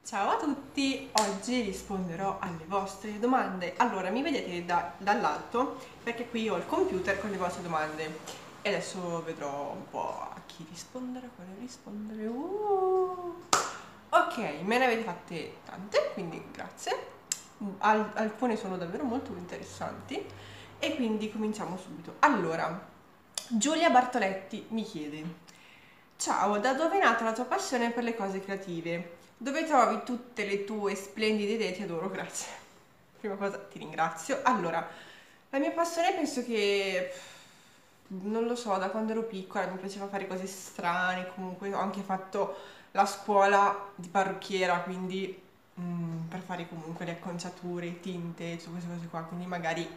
Ciao a tutti, oggi risponderò alle vostre domande. Allora, mi vedete dall'alto perché qui ho il computer con le vostre domande e adesso vedrò un po' a chi rispondere, a quale rispondere. Ok, me ne avete fatte tante, quindi grazie. Alcune sono davvero molto interessanti e quindi cominciamo subito. Allora, Giulia Bartoletti mi chiede: ciao, da dove è nata la tua passione per le cose creative? Dove trovi tutte le tue splendide idee? Ti adoro, grazie. Prima cosa ti ringrazio. Allora, la mia passione penso che, non lo so, da quando ero piccola mi piaceva fare cose strane, comunque ho anche fatto la scuola di parrucchiera, quindi per fare comunque le acconciature, i tinte, tutte queste cose qua, quindi magari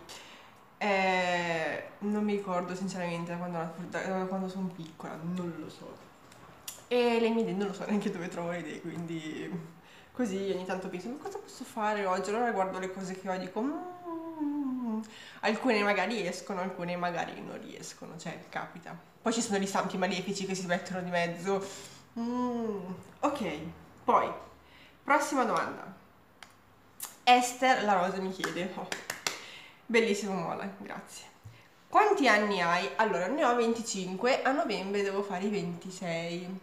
non mi ricordo sinceramente da quando sono piccola, non lo so. E le mie idee non lo so neanche dove trovo le idee, quindi così ogni tanto penso, ma cosa posso fare oggi? Allora guardo le cose che ho e dico, alcune magari escono, alcune magari non riescono, cioè capita. Poi ci sono gli stampi malefici che si mettono di mezzo. Ok, poi, prossima domanda. Esther La Rosa mi chiede, oh, bellissimo Mola, grazie. Quanti anni hai? Allora, ne ho 25, a novembre devo fare i 26.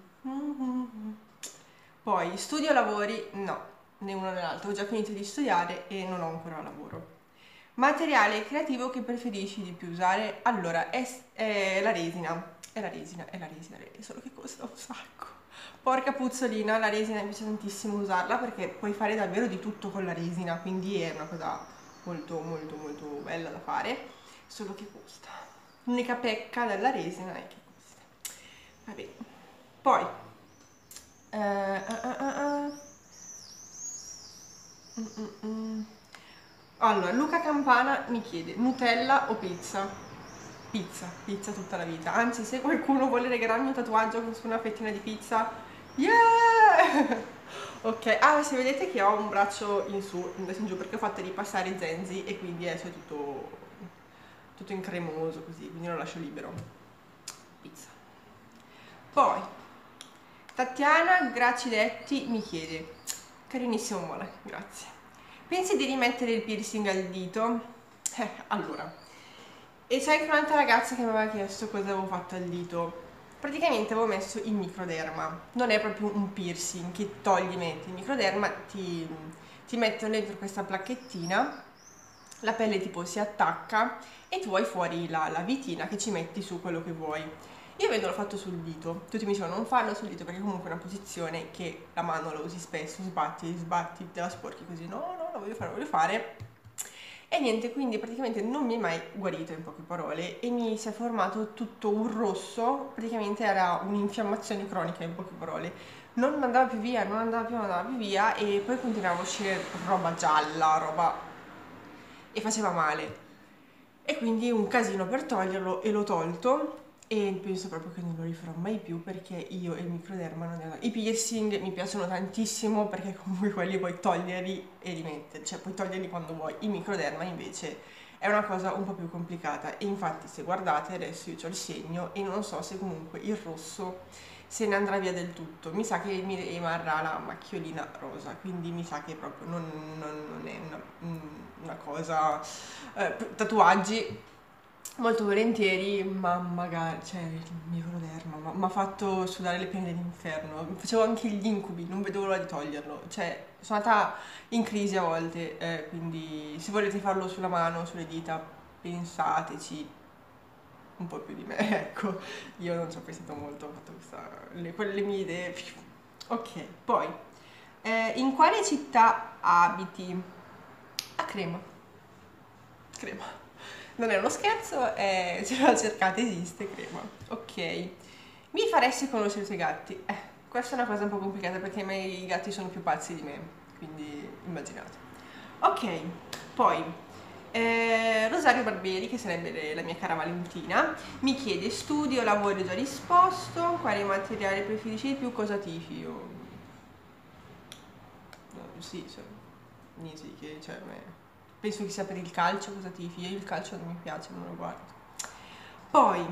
Poi, studio lavori? No, né uno né l'altro. Ho già finito di studiare e non ho ancora lavoro. Materiale creativo che preferisci di più usare? Allora, è la resina. Solo che costa un sacco. Porca puzzolina, la resina mi piace tantissimo usarla perché puoi fare davvero di tutto con la resina, quindi è una cosa molto molto molto bella da fare, solo che costa. L'unica pecca della resina è che costa. Vabbè. Poi, eh, ah, ah, ah, ah. Mm, mm, mm. Allora, Luca Campana mi chiede Nutella o pizza? Pizza, pizza tutta la vita. Anzi, se qualcuno vuole regalarmi un tatuaggio su una fettina di pizza, yeah! Ok, ah, se vedete che ho un braccio in su, adesso in giù, perché ho fatto ripassare i zenzi e quindi adesso è tutto in cremoso così, quindi lo lascio libero. Pizza. Poi, Tatiana Graciletti mi chiede, carinissimo Mole, grazie. Pensi di rimettere il piercing al dito? Allora, e sai che un'altra ragazza che mi aveva chiesto cosa avevo fatto al dito? Praticamente avevo messo il microderma, non è proprio un piercing che togli, metti il microderma, ti mettono dentro questa placchettina, la pelle tipo si attacca e tu hai fuori la vitina che ci metti su quello che vuoi. Io avendolo fatto sul dito, tutti mi dicevano non farlo sul dito perché comunque è una posizione che la mano la usi spesso, sbatti, sbatti, te la sporchi così, no, no, la voglio fare. E niente, quindi praticamente non mi è mai guarito in poche parole e mi si è formato tutto un rosso, praticamente era un'infiammazione cronica in poche parole. Non andava più via, non andava più via e poi continuava a uscire roba gialla, roba e faceva male. E quindi un casino per toglierlo e l'ho tolto e penso proprio che non lo rifarò mai più perché io e il microderma non è... I piercing mi piacciono tantissimo perché comunque quelli puoi toglierli e rimetterli, cioè puoi toglierli quando vuoi. Il microderma invece è una cosa un po' più complicata e infatti se guardate adesso io ho il segno e non so se comunque il rosso se ne andrà via del tutto. Mi sa che mi rimarrà la macchiolina rosa, quindi mi sa che proprio non è una cosa... tatuaggi molto volentieri, ma magari, cioè il microderma mi ha fatto sudare le pene dell'inferno. Facevo anche gli incubi, non vedevo l'ora di toglierlo. Cioè, sono andata in crisi a volte, quindi se volete farlo sulla mano, sulle dita, pensateci un po' più di me, ecco. Io non ci ho pensato molto, ho fatto quelle mie idee. Ok, poi, in quale città abiti? A Crema. Crema. Non è uno scherzo, se la cercate esiste, Crema. Ok. Mi faresti conoscere i tuoi gatti? Questa è una cosa un po' complicata perché i miei gatti sono più pazzi di me, quindi immaginate. Ok, poi Rosario Barbieri, che sarebbe la mia cara Valentina, mi chiede studio, lavoro, ho già risposto, quale materiale preferisci di più, cosa tifi? Io... no, sì, niente che, cioè, penso che sia per il calcio, cosa tifi? Io il calcio non mi piace, non lo guardo. Poi,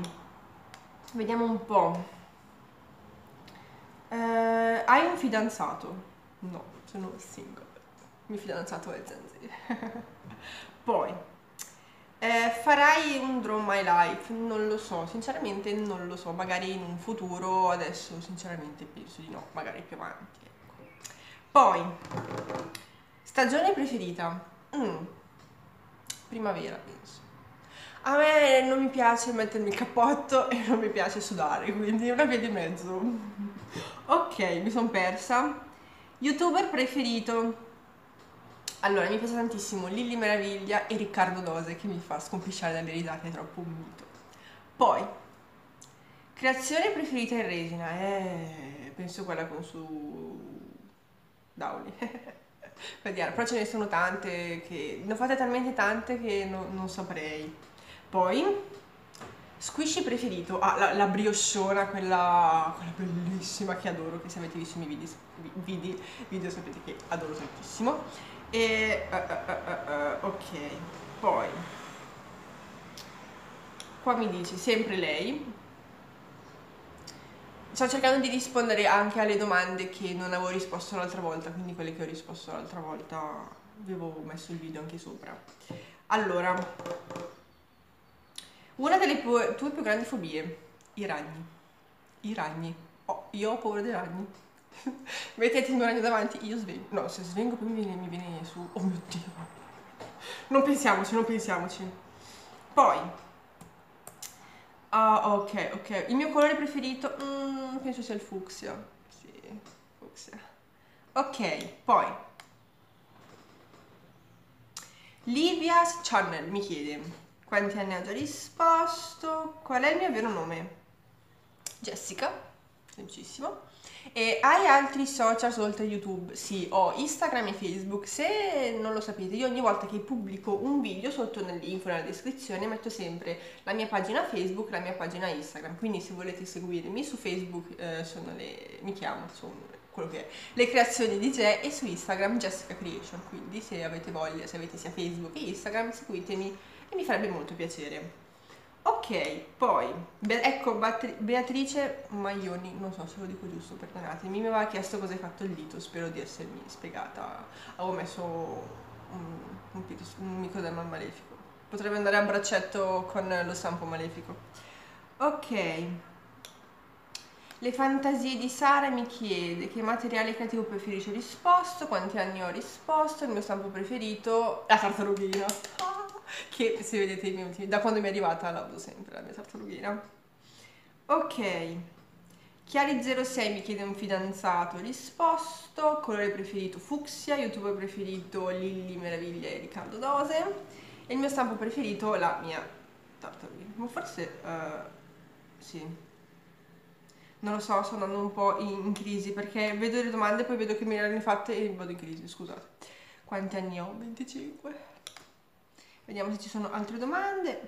vediamo un po'. Hai un fidanzato? No, sono single. Il mio fidanzato è Zanzir. Poi, farai un Draw My Life? Non lo so, sinceramente non lo so, magari in un futuro, adesso sinceramente penso di no, magari più avanti. Ecco. Poi, stagione preferita? Primavera, penso. A me non mi piace mettermi il cappotto e non mi piace sudare, quindi una via di mezzo. Ok, mi sono persa. YouTuber preferito? Allora, mi piace tantissimo Lilli Meraviglia e Riccardo Dose che mi fa scompisciare dalle risate, è troppo un mito. Poi, creazione preferita in resina? Penso quella con su Downy. Però ce ne sono tante che... Ne ho fatte talmente tante che non saprei. Poi, squishy preferito? Ah, la briochona, quella bellissima che adoro, che se avete visto i miei video sapete che adoro tantissimo. Ok, poi qua mi dice sempre lei. Sto cercando di rispondere anche alle domande che non avevo risposto l'altra volta, quindi quelle che ho risposto l'altra volta avevo messo il video anche sopra. Allora, una delle tue più grandi fobie? I ragni. I ragni. Oh, io ho paura dei ragni. Mettete il mio ragno davanti, io svengo. No, se svengo poi mi viene su. Oh mio Dio. Non pensiamoci, non pensiamoci. Poi. Ah, ok, ok. Il mio colore preferito? Penso sia il fucsia. Sì, fucsia. Ok, poi. Livia's Channel mi chiede quanti anni ha già risposto, qual è il mio vero nome? Jessica, semplicissimo. E hai altri social oltre YouTube? Sì, ho Instagram e Facebook. Se non lo sapete, io ogni volta che pubblico un video sotto nell'info, nella descrizione, metto sempre la mia pagina Facebook, la mia pagina Instagram. Quindi se volete seguirmi su Facebook mi chiamo, sono quello che è, le creazioni di Ge, e su Instagram Jessica Creation. Quindi se avete voglia, se avete sia Facebook che Instagram, seguitemi e mi farebbe molto piacere. Ok, poi, ecco, Beatrice Maioni, non so se lo dico giusto, perdonatemi, mi aveva chiesto cosa hai fatto il dito, spero di essermi spiegata. Avevo messo un micoderma malefico. Potrebbe andare a braccetto con lo stampo malefico. Ok. Le fantasie di Sara mi chiede che materiale creativo preferisci, ho risposto, quanti anni ho risposto, il mio stampo preferito, la tartarughina. Che se vedete i miei ultimi, da quando mi è arrivata la uso sempre la mia tartarughina. Ok, Chiari06 mi chiede un fidanzato, risposto, colore preferito fucsia, youtuber preferito Lilli Meraviglia e Riccardo Dose, e il mio stampo preferito la mia tartarughina. Ma forse sì, non lo so, sto andando un po' in crisi perché vedo le domande e poi vedo che me le hanno fatte e vado in crisi, scusate. Quanti anni ho? 25. Vediamo se ci sono altre domande.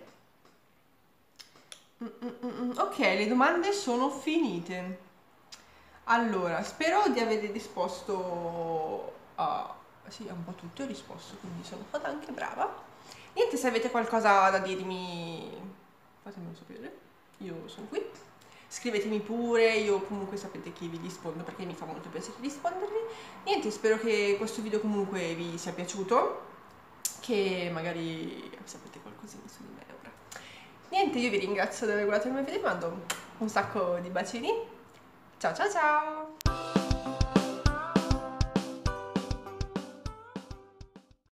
Ok, le domande sono finite. Allora, spero di aver risposto a... Sì, a un po' tutti ho risposto, quindi sono stata anche brava. Niente, se avete qualcosa da dirmi, fatemelo sapere. Io sono qui. Scrivetemi pure, io comunque sapete che vi rispondo perché mi fa molto piacere rispondervi. Niente, spero che questo video comunque vi sia piaciuto, che magari sapete qualcosina su di me ora. Niente, io vi ringrazio di aver guardato il mio video, vi mando un sacco di bacini. Ciao ciao ciao!